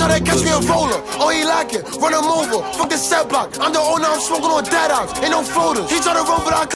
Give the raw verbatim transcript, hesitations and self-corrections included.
try to catch me a roller. Oh, he like it, run him over. Fuck the set block. I'm the owner, I'm smoking on dead house. Ain't no floaters. He try to run, but I